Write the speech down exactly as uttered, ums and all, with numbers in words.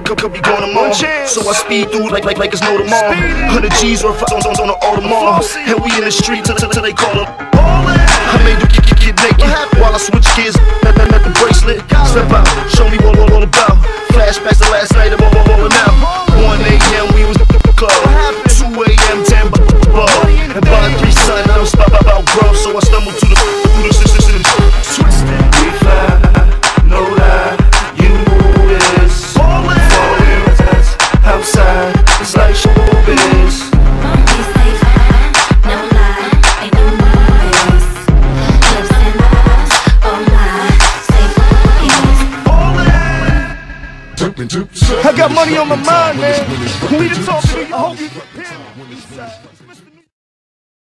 could, could be going tomorrow. So I speed through like like like it's no tomorrow. Hundred G's worth of on on the Audemars, and we in the street till, till, till they call them. I made you get, get, get naked while I switch gears. At the bracelet, step out, show me what all about. Flashbacks to last night, I'm all rolling out. one A M we was at the club. two A M ten ball, and by three sun I don't stop about growth, so I stumble to the through the system. Twisted, we fly, no lie. You is falling, outside. It's like showbiz. I got money on my mind, man. We the talk to you.